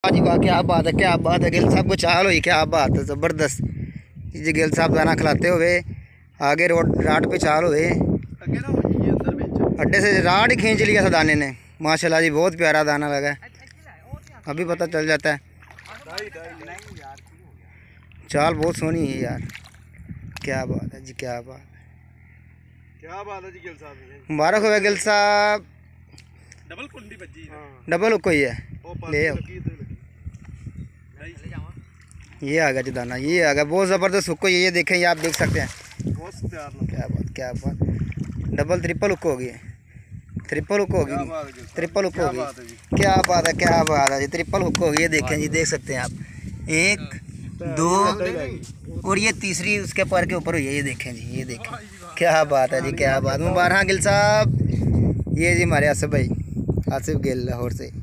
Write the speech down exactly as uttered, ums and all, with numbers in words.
जी वाह, क्या बात है, क्या बात है। गिल साहब को चाल हुई, क्या बात है, ज़बरदस्त जी। गिल साहब दाना खिलाते हुए आगे रोड राड पे चाल हुए, अड्डे से राड ही खींच लिया था दाने ने। माशाल्लाह जी, बहुत प्यारा दाना लगा है, अभी पता चल जाता है। चाल बहुत सोहनी है यार, क्या बात है जी, क्या बात क्या बात है जी। गिल साहब मुबारक हो गिल साहब, डबल कुंडी बजी है। डबल कोई है ले आओ। लगी ये आ गया जी दाना, ये आ गया बहुत ज़बरदस्त हुक्को। ये ये देखें, ये आप देख सकते हैं, बहुत प्यार लगा। क्या बात, क्या बात। डबल ट्रिपल हुक होगी, ट्रिपल हुक होगी, ट्रिपल हुक होगी। क्या बात है, क्या बात है जी, ट्रिपल हुक होगी। ये देखें जी, देख सकते हैं आप, एक दो और ये तीसरी उसके पैर के ऊपर हुई है। ये देखें जी, ये देखें, क्या बात है जी, क्या बात। मुबारक गिल साहब। ये जी हमारे आसिफ भाई, आसिफ गिल लाहौर से।